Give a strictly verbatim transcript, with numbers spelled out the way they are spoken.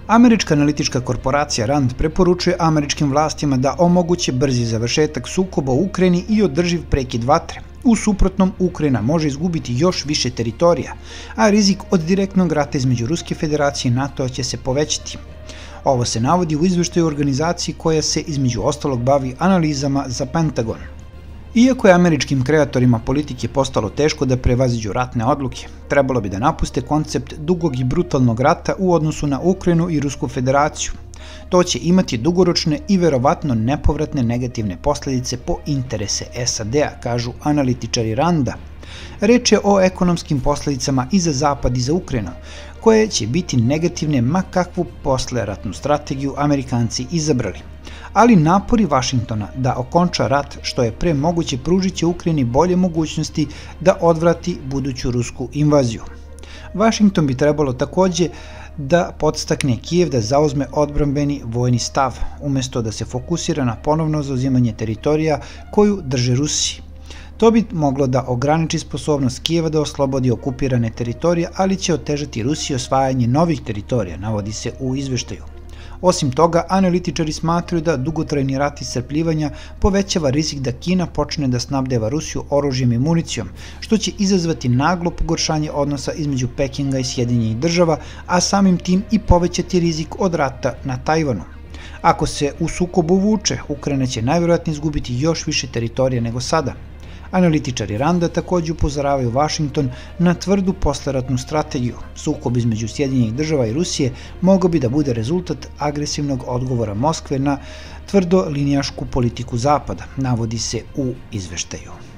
Američka analitička korporacija Rand preporučuje američkim vlastima da omoguće brzi završetak sukoba u Ukrajini i održiv prekid vatre. U suprotnom, Ukrajina može izgubiti još više teritorija, a rizik od direktnog rata između Ruske federacije i NATO će se povećati. Ovo se navodi u izveštaju organizaciji koja se između ostalog bavi analizama za Pentagon. Iako je američkim kreatorima politike postalo teško da prevaziđu ratne odluke, trebalo bi da napuste koncept dugog i brutalnog rata u odnosu na Ukrajinu i Rusku federaciju. To će imati dugoročne i verovatno nepovratne negativne posljedice po interese S A D-a, kažu analitičari Randa. Reč je o ekonomskim posljedicama i za Zapad i za Ukrajinu, koje će biti negativne ma kakvu posleratnu strategiju Amerikanci izabrali. Ali napori Vašingtona da okonča rat što je pre moguće pružit će Ukrajini bolje mogućnosti da odvrati buduću rusku invaziju. Vašington bi trebalo takođe da podstakne Kijev da zauzme odbrambeni vojni stav, umesto da se fokusira na ponovno zauzimanje teritorija koju drže Rusi. To bi moglo da ograniči sposobnost Kijeva da oslobodi okupirane teritorije, ali će otežati Rusiji osvajanje novih teritorija, navodi se u izveštaju. Osim toga, analitičari smatraju da dugotrajni rat iscrpljivanja povećava rizik da Kina počne da snabdeva Rusiju oružjem i municijom, što će izazvati naglo pogoršanje odnosa između Pekinga i Sjedinjenih država, a samim tim i povećati rizik od rata na Tajvanu. Ako se u sukobu vuče, Ukrajina će najvjerojatnije izgubiti još više teritorija nego sada. Analitičari Randa takođe upozoravaju Vašington na tvrdu posleratnu strategiju. Sukob između Sjedinjenih država i Rusije mogao bi da bude rezultat agresivnog odgovora Moskve na tvrdolinijašku politiku Zapada, navodi se u izveštaju.